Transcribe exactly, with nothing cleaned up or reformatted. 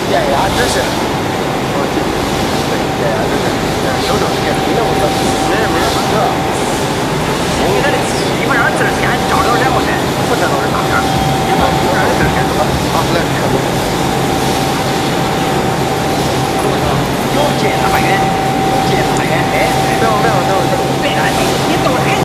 减压知识。哦，对，减压知识，手肘是减，没那么疼，没没那么疼。